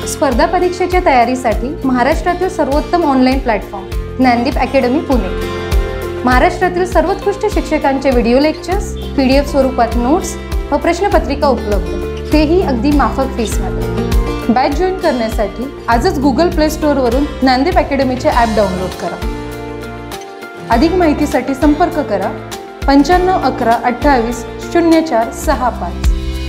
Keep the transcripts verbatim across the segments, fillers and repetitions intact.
स्पर्धा परीक्षेच्या तयारीसाठी महाराष्ट्रातील सर्वोत्तम online platform Dnyandeep academy Pune. महाराष्ट्रातील सर्वोत्कृष्ट शिक्षकांचे व्हिडिओ लेक्चर्स, पीडीएफ स्वरूपात नोट्स व प्रश्नपत्रिका उपलब्ध, तेही अगदी माफक फीसमध्ये। बॅच जॉईन करण्यासाठी आजच गुगल प्ले स्टोअर वरून ज्ञानदीप अकॅडमीचे ॲप डाउनलोड करा। अधिक माहितीसाठी संपर्क करा पंच्याण्णव अकरा अठ्ठावीस शून्य चार सहा पाच।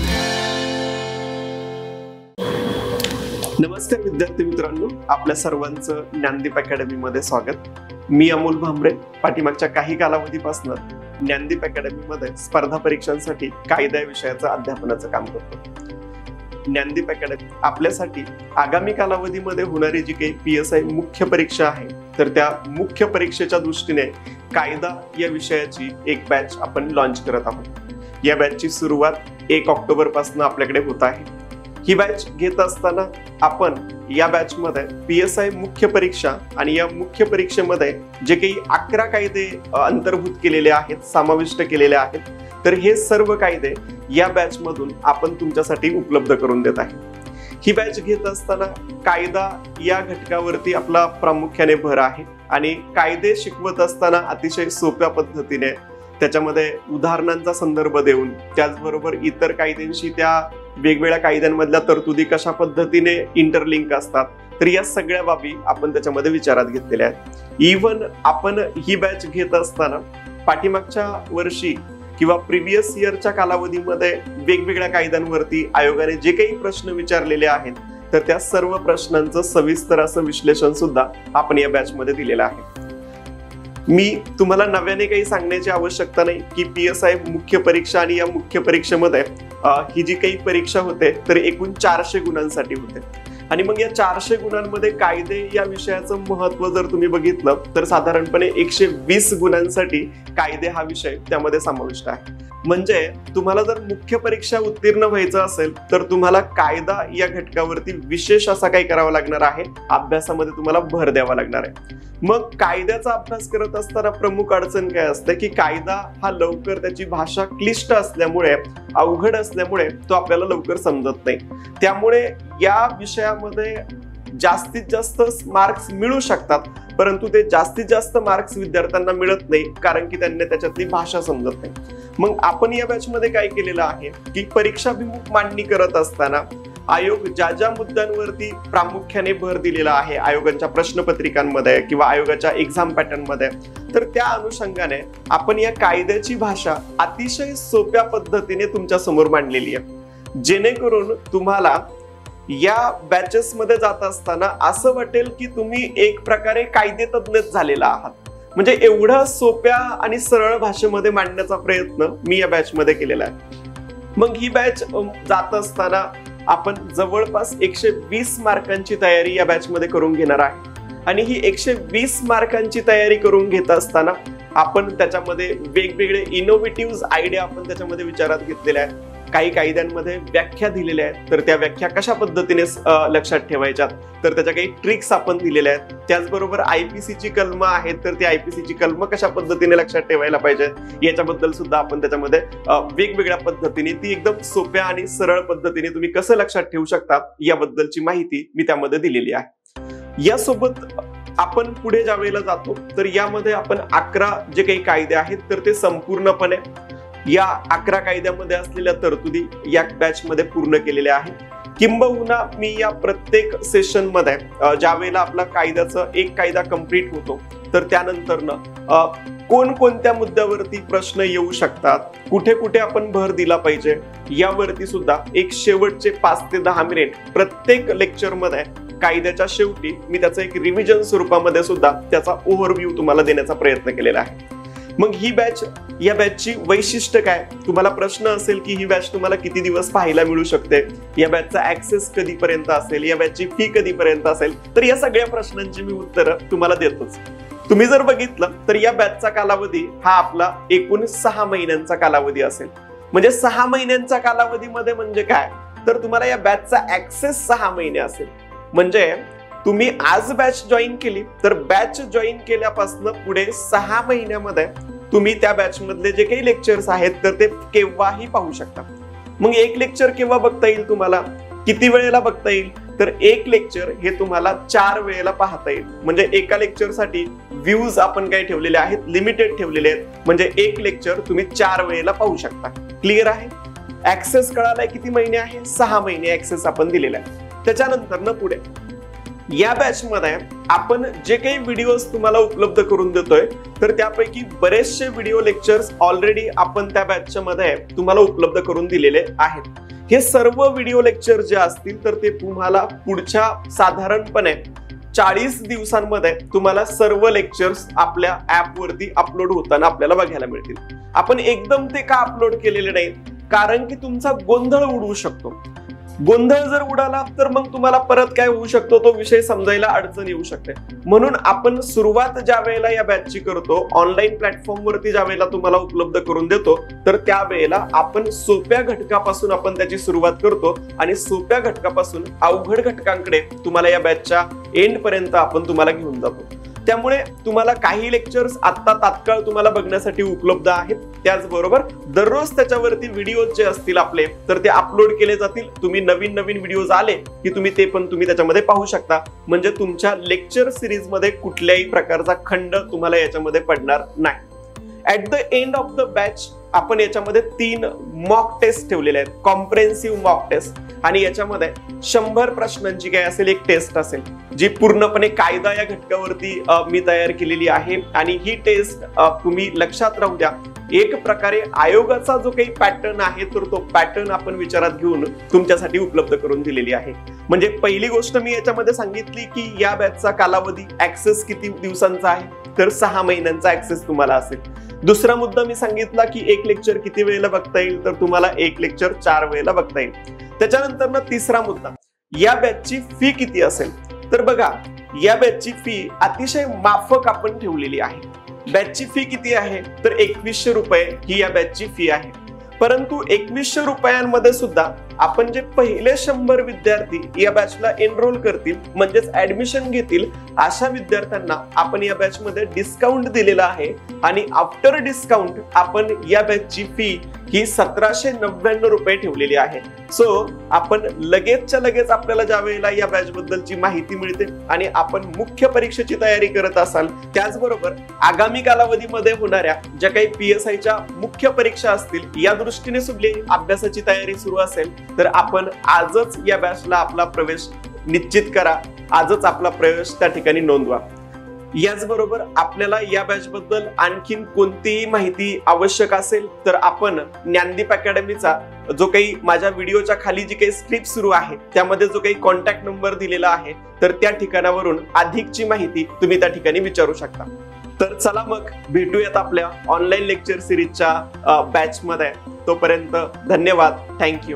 नमस्ते विद्यार्थी मित्रांनो, आपल्या सर्वांचं ज्ञानदीप अकॅडमी मध्ये स्वागत। मी अमोल भांबरे पाठीमागच्या काही कालावधीपासून ज्ञानदीप अकॅडमी मध्ये स्पर्धा परीक्षांसाठी कायदा विषयाचं अध्यापनाचं काम करतो। ज्ञानदीप अकॅडमी आपल्यासाठी आगामी कालावधीमध्ये होणारी जी काही पी एस आय मुख्य परीक्षा आहे, तर त्या मुख्य परीक्षेच्या दृष्टीने कायदा या विषयाची एक बॅच आपण लॉन्च करत आहोत। या बॅचची सुरुवात एक ऑक्टोबर पासून आपल्याकडे होत आहे। ही बॅच घेत असताना आपण या बॅच मध्ये पी एस आय मुख्य परीक्षा आणि या मुख्य परीक्षेमध्ये जे काही अकरा कायदे अंतर्भूत केलेले आहेत, समाविष्ट केलेले आहेत, तर हे सर्व कायदे या बॅच मधून आपण तुमच्यासाठी उपलब्ध करून देत आहे। ही बॅच घेत असताना कायदा या घटकावरती आपला प्रामुख्याने भर आहे आणि कायदे शिकवत असताना अतिशय सोप्या पद्धतीने त्याच्यामध्ये उदाहरणांचा संदर्भ देऊन, त्याचबरोबर इतर कायद्यांशी त्या वेगवेगळ्या कायद्यांमधल्या तरतुदी कशा पद्धतीने इंटरलिंक असतात, तर या सगळ्या बाबी आपण त्याच्यामध्ये विचारात घेतलेल्या आहेत। इव्हन आपण ही बॅच घेत असताना पाठीमागच्या वर्षी किंवा प्रिव्हियस इयरच्या कालावधीमध्ये वेगवेगळ्या कायद्यांवरती आयोगाने जे काही प्रश्न विचारलेले आहेत, तर त्या सर्व प्रश्नांचं सविस्तर असं विश्लेषण सुद्धा आपण या बॅच मध्ये दिलेलं आहे। मी तुम्हाला नव्याने काही सांगण्याची आवश्यकता नाही की पी एस आय मुख्य परीक्षा आणि या मुख्य परीक्षेमध्ये ही जी काही परीक्षा होते तर एकूण चारशे गुणांसाठी होते आणि मग या चारशे गुणांमध्ये कायदे या विषयाचं महत्व जर तुम्ही बघितलं तर साधारणपणे एकशे वीस गुणांसाठी कायदे हा विषय त्यामध्ये समाविष्ट आहे। म्हणजे तुम्हाला जर मुख्य परीक्षा उत्तीर्ण व्हायचं असेल तर तुम्हाला कायदा या घटकावरती विशेष असा काही करावा लागणार आहे, अभ्यासामध्ये तुम्हाला भर द्यावा लागणार आहे। मग कायद्याचा अभ्यास करत असताना प्रमुख अडचण काय असते की कायदा हा लवकर, त्याची भाषा क्लिष्ट असल्यामुळे, अवघड असल्यामुळे तो आपल्याला लवकर समजत नाही। त्यामुळे या विषयामध्ये जास्तीत जास्त मार्क्स मिळू शकतात, परंतु ते जास्तीत जास्त मार्क्स विद्यार्थ्यांना मिळत नाही कारण की त्यांना त्याच्यातली भाषा समजत नाही। मग आपण या बॅच मध्ये काय केलेलं आहे की परीक्षाभिमुख मांडणी करत असताना आयोग ज्या ज्या मुद्द्यांवरती प्रामुख्याने भर दिलेला आहे आयोगाच्या प्रश्नपत्रिकांमध्ये किंवा आयोगाच्या एक्झाम पॅटर्न मध्ये, तर त्या अनुषंगाने आपण या कायद्याची भाषा अतिशय सोप्या पद्धतीने तुमच्या समोर मांडलेली आहे, जेणेकरून तुम्हाला या बॅचेस मध्ये जात असताना असं वाटेल की तुम्ही एक प्रकारे कायदे तज्ञच झालेला आहात। म्हणजे एवढा सोप्या आणि सरळ भाषेमध्ये मांडण्याचा प्रयत्न मी या बॅच मध्ये केलेला आहे। मग ही बॅच जात असताना आपण जवळपास एकशे वीस मार्कांची तयारी या बॅच मध्ये करून घेणार आहे आणि ही एकशे वीस मार्कांची तयारी करून घेत असताना आपण त्याच्यामध्ये वेगवेगळे इनोव्हेटिव्ह आयडिया आपण त्याच्यामध्ये विचारात घेतलेल्या आहेत। काही कायद्यांमध्ये व्याख्या दिलेल्या आहेत, तर त्या व्याख्या कशा पद्धतीने लक्षात ठेवायच्यात, तर त्याच्या काही ट्रिक्स आपण दिलेल्या आहेत। त्याचबरोबर आयपीसी ची कलम आहेत, तर ती आयपीसी ची कलम कशा पद्धतीने लक्षात ठेवायला पाहिजे याच्याबद्दल सुद्धा आपण त्याच्यामध्ये वेगवेगळ्या पद्धतीने, ती एकदम सोप्या आणि सरळ पद्धतीने तुम्ही कसं लक्षात ठेवू शकता याबद्दलची माहिती मी त्यामध्ये दिलेली आहे। यासोबत आपण पुढे ज्या वेळेला जातो तर यामध्ये आपण अकरा जे काही कायदे आहेत तर ते संपूर्णपणे या अकरा कायद्यामध्ये असलेल्या तरतुदी या बॅच मध्ये पूर्ण केलेल्या आहेत। किंबहुना मी या प्रत्येक सेशन मध्ये ज्या वेळेला आपला कायद्याचा एक कायदा कंप्लीट होतो तर त्यानंतरनं कोणकोणत्या मुद्द्यावरती प्रश्न येऊ शकतात, कुठे कुठे आपण भर दिला पाहिजे, यावरती सुद्धा एक शेवटचे पाच ते दहा मिनिट प्रत्येक लेक्चर मध्ये कायद्याच्या शेवटी मी त्याचा एक रिव्हिजन स्वरूपामध्ये सुद्धा त्याचा ओव्हरव्ह्यू तुम्हाला देण्याचा प्रयत्न केलेला आहे। मग ही बॅच, या बॅचची वैशिष्ट्य काय, तुम्हाला प्रश्न असेल की ही बॅच तुम्हाला किती दिवस पाहायला मिळू शकते, या बॅचचा ऍक्सेस कधीपर्यंत असेल, या बॅचची फी कधीपर्यंत असेल, तर या सगळ्या प्रश्नांची मी उत्तरं तुम्हाला देतोच। तुम्ही जर बघितलं तर या बॅचचा कालावधी हा आपला एकूण सहा महिन्यांचा कालावधी असेल। म्हणजे सहा महिन्यांच्या कालावधीमध्ये म्हणजे काय, तर तुम्हाला या बॅचचा ऍक्सेस सहा महिने असेल। म्हणजे तुम्ही आज बॅच जॉईन केली तर बॅच जॉईन केल्यापासून पुढे सहा महिन्यामध्ये तुम्ही त्या बॅच मधले जे काही लेक्चर्स आहेत तर ते केव्हाही पाहू शकता। मग एक लेक्चर केव्हा बघता येईल, तुम्हाला किती वेळेला बघता येईल, तर एक लेक्चर हे तुम्हाला चार वेळेला पाहता येईल. म्हणजे एका लेक्चरसाठी व्ह्यूज आपण काय ठेवलेले आहेत, लिमिटेड ठेवलेले आहेत. म्हणजे एक लेक्चर तुम्ही चार वेळेला पाहू शकता. क्लिअर आहे? ऍक्सेस कळालाय किती महिने आहे? सहा महिने ऍक्सेस आपण दिलेला आहे. त्याच्यानंतर न पुढे या बॅच मध्ये आपण जे काही व्हिडिओज तुम्हाला उपलब्ध करून देतोय तर त्यापैकी बरेचसे व्हिडिओ लेक्चर्स ऑलरेडी आपण त्या बॅचच्या मध्ये तुम्हाला उपलब्ध करून दिलेले आहेत. हे सर्व व्हिडिओ लेक्चर जे असतील तर ते तुम्हाला पुढच्या साधारणपणे चाळीस दिवसांमध्ये तुम्हाला सर्व लेक्चर्स आपल्या ऍप वरती अपलोड होताना आपल्याला बघायला मिळतील. आपण एकदम ते का अपलोड केलेले नाहीत? कारण की तुमचा गोंधळ उडवू शकतो. गोंधळ जर उडाला तर मग तुम्हाला परत काय होऊ शकतो तो विषय समजायला अडचण येऊ शकते. म्हणून आपण सुरुवात ज्या वेळेला या बॅचची करतो, ऑनलाईन प्लॅटफॉर्म वरती ज्या वेळेला तुम्हाला उपलब्ध करून देतो तर त्यावेळेला आपण सोप्या घटकापासून आपण त्याची सुरुवात करतो आणि सोप्या घटकापासून अवघड घटकांकडे तुम्हाला या बॅचच्या एंड पर्यंत आपण तुम्हाला घेऊन जातो. त्यामुळे तुम्हाला काही लेक्चर्स आता तात्काळ तुम्हाला बघण्यासाठी उपलब्ध आहेत. त्याचबरोबर दररोज त्याच्यावरती व्हिडिओ जे असतील आपले तर ते अपलोड केले जातील. तुम्ही नवीन नवीन व्हिडिओज आले की तुम्ही ते पण तुम्ही त्याच्यामध्ये पाहू शकता. म्हणजे तुमच्या लेक्चर सिरीज मध्ये कुठल्याही प्रकारचा खंड तुम्हाला याच्यामध्ये पडणार नाही. At the end of the batch आपण याच्यामध्ये तीन मॉक टेस्ट ठेवलेले आहेत, कॉम्प्रेहेन्सिव्ह मॉक टेस्ट. आणि याच्यामध्ये शंभर प्रश्नांची काय असेल एक टेस्ट असेल जी पूर्णपणे कायदा या घटकावरती मी तयार केलेली आहे. आणि ही टेस्ट तुम्ही लक्षात राहू द्या, एक प्रकारे आयोगाचा जो काही पॅटर्न आहे तर तो पॅटर्न आपण विचारात घेऊन तुमच्यासाठी उपलब्ध करून दिलेली आहे. म्हणजे पहिली गोष्ट मी याच्यामध्ये सांगितली की या बॅचचा कालावधी ऍक्सेस किती दिवसांचा आहे तर सहा महिन्यांचा ऍक्सेस तुम्हाला असेल. दुसरा मुद्दा मी सांगितला की एक लेक्चर किती वेळेला बघता येईल तर तुम्हाला एक लेक्चर चार वेळेला बघता येईल. त्याच्यानंतर ना तिसरा मुद्दा, या बॅचची फी किती असेल तर बघा या बॅचची फी अतिशय माफक आपण ठेवलेली आहे. बॅचची फी किती आहे तर एकवीसशे रुपये ही या बॅचची फी आहे. परंतु एकवीसशे रुपयांमध्ये सुद्धा आपण जे पहिले शंभर विद्यार्थी या बॅचला एनरोल करतील म्हणजेच ऍडमिशन घेतील अशा विद्यार्थ्यांना आपण या बॅच मध्ये डिस्काउंट दिलेला आहे. आणि आफ्टर डिस्काउंट आपण या बॅचची फी ही सतराशे नव्याण्णव रुपये ठेवलेली आहे. सो आपण लगेचच्या लगेच आपल्याला ज्या वेळेला या बॅच बद्दलची माहिती मिळते आणि आपण मुख्य परीक्षेची तयारी करत असाल, त्याचबरोबर आगामी कालावधीमध्ये होणाऱ्या ज्या काही पीएसआयच्या मुख्य परीक्षा असतील या दृष्टीने सुद्धा अभ्यासाची तयारी सुरू असेल तर आपण आजच या बॅचला आपला प्रवेश निश्चित करा. आजच आपला प्रवेश त्या ठिकाणी नोंदवा. याचबरोबर आपल्याला या बॅच बद्दल आणखीन कोणतीही माहिती आवश्यक असेल तर आपण ज्ञानदीप अकॅडमीचा जो काही माझ्या व्हिडिओच्या खाली जी काही स्क्रिप्ट सुरू आहे त्यामध्ये जो काही कॉन्टॅक्ट नंबर दिलेला आहे तर त्या ठिकाणावरून अधिकची माहिती तुम्ही त्या ठिकाणी विचारू शकता. तर चला मग भेटूयात आपल्या ऑनलाईन लेक्चर सिरीजच्या बॅच मध्ये. तोपर्यंत धन्यवाद. थँक्यू.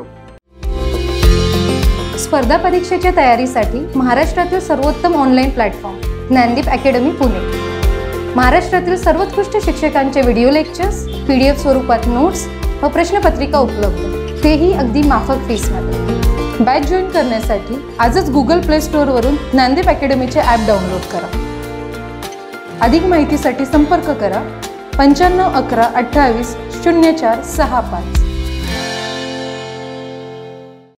स्पर्धा परीक्षेच्या तयारीसाठी महाराष्ट्रातील सर्वोत्तम online platform Dnyandeep academy Pune. महाराष्ट्रातील सर्वोत्कृष्ट शिक्षकांचे व्हिडिओ लेक्चर्स, पीडीएफ स्वरूपात नोट्स व प्रश्नपत्रिका उपलब्ध, तेही अगदी माफक फीसमध्ये. बॅच जॉईन करण्यासाठी आजच गुगल प्ले स्टोअर वरून ज्ञानदीप अकॅडमीचे ॲप डाउनलोड करा. अधिक माहितीसाठी संपर्क करा पंच्याण्णव अकरा अठ्ठावीस शून्य चार सहा पाच.